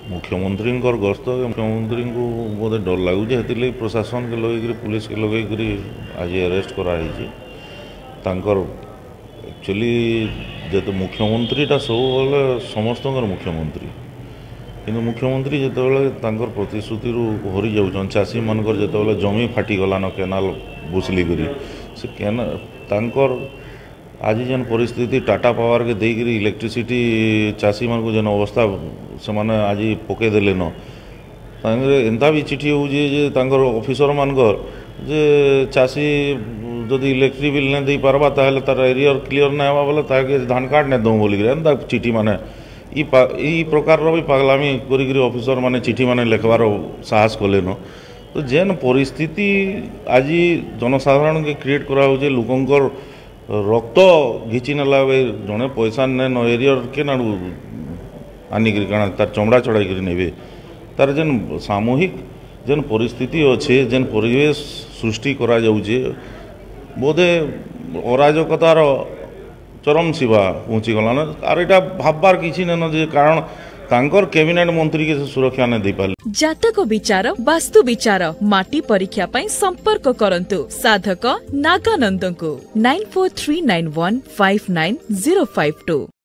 मुख्यमंत्री गस्त मुख्यमंत्री को बोधे डर लगुच प्रशासन के लगे पुलिस के लगे आज अरेस्ट कराई एक्चुअली जो मुख्यमंत्रीटा सब बोले समस्त मुख्यमंत्री किंतु मुख्यमंत्री जो प्रतिश्रुति हरी जाऊँ चाषी मानकर जो जमी फाटीगलान केनाल बुसली से केनाल आज जेन परिस्थिति टाटा पावर के देकर इलेक्ट्रिसिटी चाषी मान जेन अवस्था से माने आज पकईदे न एंता भी चिठी हो ऑफिसर मानकर जे चाषी जदि इलेक्ट्रिक बिल नहीं दे पारबा ताहले तार एरियर क्लीयर नहीं हवा बोले ताके धान कार्ड नहीं दऊँ बोलिक एंता चिठी माने ई प्रकार भी पागलामी करी ऑफिसर माने चिठी माने लिखबार साहस कले न तो जेन परिस्थिति आज जनसाधारण के क्रिएट करा हो लोकंकर रक्त घिची नेला जड़े पैसा ने न एरियर के ना आनिक तार चमड़ा चढ़ाई नेबे तार जेन सामूहिक जेन परिस्थिति अच्छे जेन परिवेश सृष्टि करा जाउछे बोधे अराजकतार चरम सीमा पहुँची गलान आर यहाँ भाबार किसी न जे कारण तांकर कैबिनेट मंत्री के सुरक्षा ने दे पाले। जातक विचार वास्तु विचार माटी परीक्षा पई संपर्क करंतु साधक नागानंद को 9439159052।